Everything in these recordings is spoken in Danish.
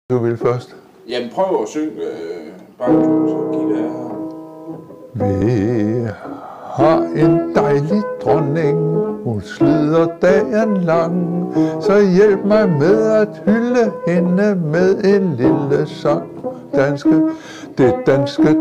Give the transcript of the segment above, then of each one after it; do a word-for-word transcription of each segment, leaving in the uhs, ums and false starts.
Du vil først. Jamen prøv at synge øh, bankton, så kigger jeg her. Vi har en dejlig dronning, hun slider dagen lang, så hjælp mig med at hylde hende med en lille sang. Danske, det danske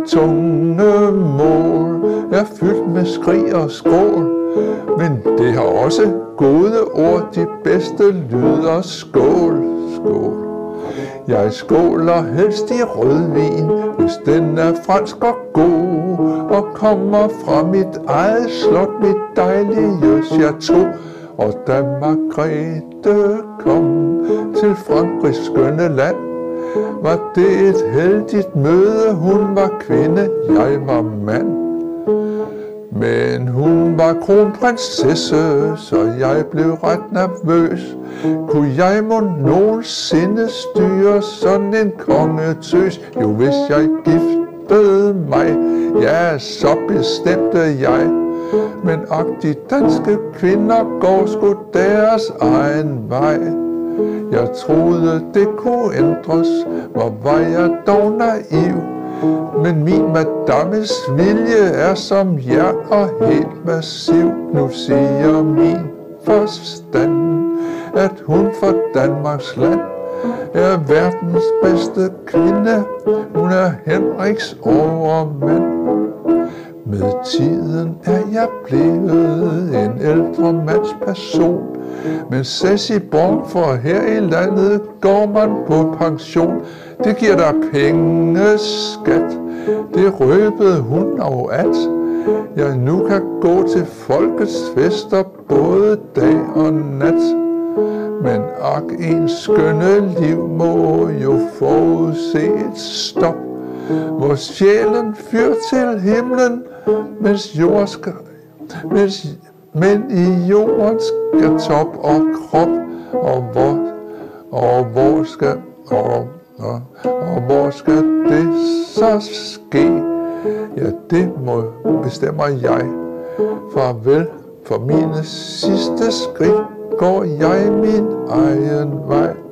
tungemål er fyldt med skrig og skrål, men det har også gode ord, de bedste lyder. Skål, skål. Jeg skåler helst i rødvin, hvis den er fransk og god, og kommer fra mit eget slot, mit dejlige chateau. Og da Margrethe kom til Frankrigs skønne land, var det et heldigt møde. Hun var kvinde, jeg var mand. Men hun var kronprinsesse, så jeg blev ret nervøs. Kunne jeg mon nogensinde styre sådan en kongetøs? Jo, hvis jeg giftede mig, ja, så bestemte jeg. Men ak, de danske kvinder går sgu deres egen vej. Jeg troede, det kunne ændres, hvor var jeg dog naiv. Men min madammes vilje er som jern og helt massiv. Nu siger min forstand, at hun for Danmarks land er verdens bedste kvinde. Hun er Henriks overmand. Med tiden er jeg blevet en ældre mands person, men Ceci Borg, for her i landet går man på pension. Det giver dig penge, skat, det røbede hun og at jeg nu kan gå til folkets fester både dag og nat. Men ak, en skønne liv må jo forudse et stop, hvor sjælen fyr til himlen, mens jord skal, mens, men i jorden skal top og krop, og hvor, og hvor skal, og, og, og hvor skal det så ske? Ja, det må bestemmer jeg. Farvel, for mine sidste skridt går jeg min egen vej.